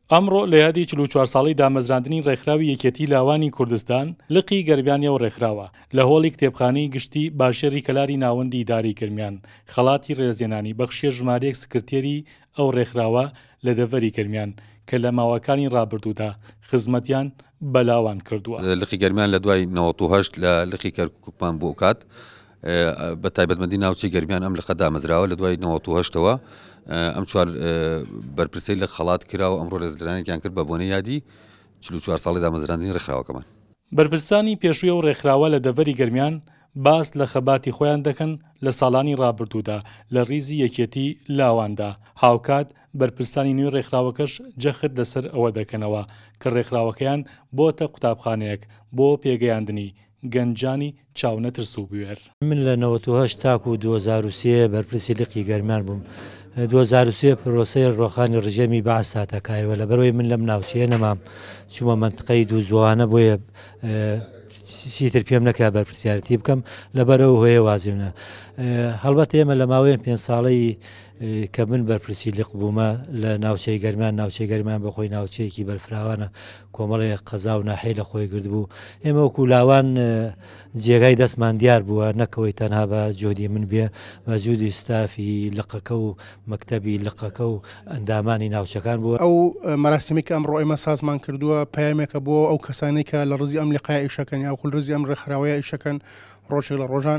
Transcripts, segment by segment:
ئەمڕۆ لە یادی 44 ساڵی دامەزراندنی ڕێکخراوی یەکێتی لاوانی کوردستان لقی گەرمیانیەوە ڕێکخراوە لە هۆڵی کتێبخانەی گشتی باشێری کەلاری ناوەندی داری گرمیان خەڵاتی ڕێزێنانی بەخشیە ژمارەیەک سکرتێری ئەو ڕێکخراوە لە دەڤەری گرمیان کە لە ماوەکانی ڕابردوودا خزمەتیان بەلاوان کردووە. لقی گەرمیان لە دوای 98 لە لقی کەرکووکمان بۆ کات بە تایبەتمەندی ناوچەی گەرمیان ئەم لقە دامەزراوە لە دوای 98ەوە ئەم چوار بەرپرسەی لە خەڵات کرا و ئەمڕۆ ڕێزلێنانێکیان کرد بە بۆنەی یادی 44 ساڵی دامەزراندنی ڕێکخراوەکەمان. بەرپرسانی پێشووی و ڕێکخراوە لە دەڤەری گەرمیان باس لە خەباتی خۆیان دەکەن لە ساڵانی ڕابردوودا لە ڕیزی یەکێتی لاواندا. هاوکات بەرپرسانی نوێی ڕێکخراوەکەش جەخت لەسەر ئەوە دەکەنەوە کە ڕێکخراوەکەیان بۆتە قوتابخانەیەک بۆ پێگەیاندنی گەنجانی چاونەترس و بوێر. من لە 98 تاکو 2003 بەرپرسی لقی گەرمیان بووم. 2003 پرۆسەی ڕۆخانی ڕژێمی باس هاتەکایەوە لە بەرەوەی من لەم ناوچەیە نەمام چوومە منتقەی دوو زوانە بۆیە چیتر پێم نەکا بەرپرسیارەتی بکەم لەبەرەوە هۆیە وازیونە. هەڵبەت ئێمە لە ماوەیە 5 ساڵەی کە من بەرپرسی لق بوومە لە ناوچەی گەرمیان ناوچەی گەرمیان بەخۆی ناوچەیەکی بەرفراوانە کۆمەڵی قەزا و ناحەی لە خۆی گرت بوو. ئێمە وەکو لاوان جێگای دەستمان دیار بووە نەکەوەی تەنها بە جۆدی من بێ بە جوودی ستافی لقەکە و مەکتەبی لقەکە و ئەندامانی ناوچەکان بووە. ئەو مەراسمی کە ئەمڕۆ ئێمە سازمان کردووە پەیامێکە بۆ ئەو کەسانی کە لە ڕزی ئەم لقای ئیشەکەن یا وەکو ڕزی ئەم ڕێکخراوەیە ئیشەکەن ڕۆژێک لە ڕۆژان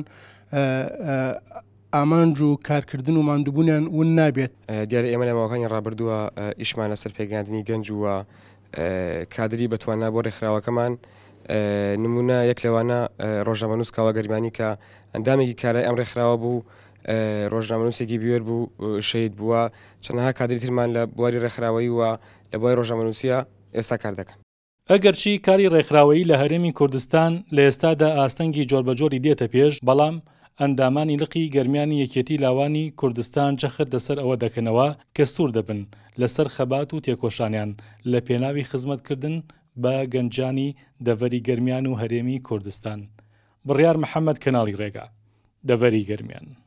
ئامانج و کارکردن و ماندووبوونیان ون نابێت. دیارە ئێمە لە ماوەکانی ڕابردووە ئیشمان لەسەر پێگەاندنی گەنج وە کادری بەتوانە بۆ ڕێکخراوەکەمان نمونە یەک لەوانە ڕۆژنامەنووس کاوە گەرمانی کە ئەندامێکی کارای ئەم ڕێکخراوە بوو ڕۆژنامەنووسێکی بوێر بوو شەید بووە چەندەها کادری ترمان لە بواری ڕێکخراوەیی وە لە بواری ڕۆژنامەنووسیە ئێستا کار دەکەن. ئەگەرچی کاری ڕێکخراوەیی لە هەرێمی کوردستان لە ئێستادا ئاستەنگی جۆربەجۆری دێتە پێش بەڵام ئەندامانی لقی گەرمیانی یەکێتی لاوانی کوردستان جەخت لەسەر ئەوە دەکەنەوە کە سوور دەبن لەسەر خەبات و تێکۆشانیان لە پێناوی خزمەتکردن بە گەنجانی دەڤەری گەرمیان و هەرێمی کوردستان. بڕیار محەممەد کەناڵی ڕێگا دەڤەری گەرمیان.